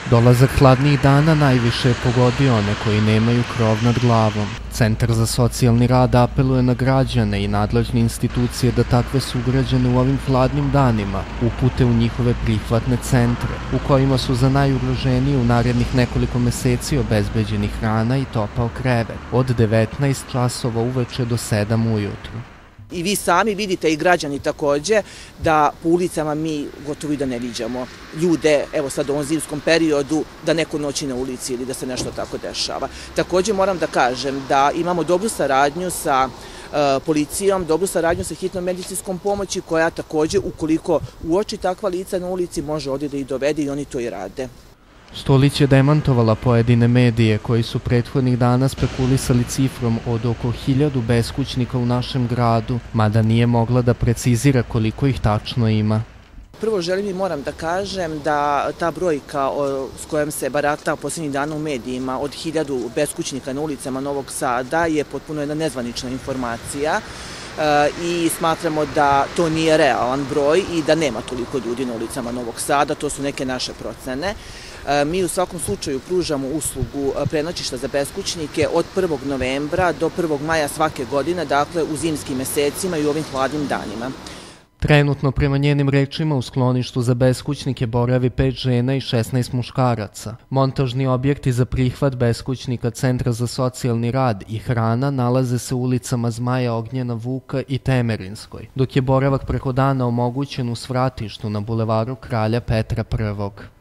Dolazak hladnih dana najviše je pogodio one koji nemaju krov nad glavom. Centar za socijalni rad apeluje na građane i nadležne institucije da takve sugrađane u ovim hladnim danima upute u njihove prihvatne centre, u kojima su za najugroženije u narednih nekoliko meseci obezbeđeni hrana i topao krevet od 19 časova uveče do 7 ujutru. I vi sami vidite i građani takođe da po ulicama mi gotovo i da ne viđamo ljude, evo sad u ovom zimskom periodu, da neko noći na ulici ili da se nešto tako dešava. Takođe moram da kažem da imamo dobru saradnju sa policijom, dobru saradnju sa hitnom medicinskom pomoći koja takođe ukoliko uoči takva lica na ulici može ovdje da ih dovede i oni to i rade. Stolić je demantovala pojedine medije koji su prethodnih dana spekulisali cifrom od oko 1000 beskućnika u našem gradu, mada nije mogla da precizira koliko ih tačno ima. Prvo želim i moram da kažem da ta brojka s kojom se barata posljednjih dana u medijima od 1000 beskućnika na ulicama Novog Sada je potpuno jedna nezvanična informacija i smatramo da to nije realan broj i da nema toliko ljudi na ulicama Novog Sada, to su neke naše procene. Mi u svakom slučaju pružamo uslugu prenoćišta za beskućnike od 1. novembra do 1. maja svake godine, dakle u zimskim mesecima i u ovim hladnim danima. Trenutno, prema njenim rečima, u skloništu za beskućnike boravi 5 žena i 16 muškaraca. Montažni objekti za prihvat beskućnika Centra za socijalni rad i hrana nalaze se u ulicama Zmaja Ognjena Vuka i Temerinskoj, dok je boravak preko dana omogućen u svratištu na bulevaru Kralja Petra I.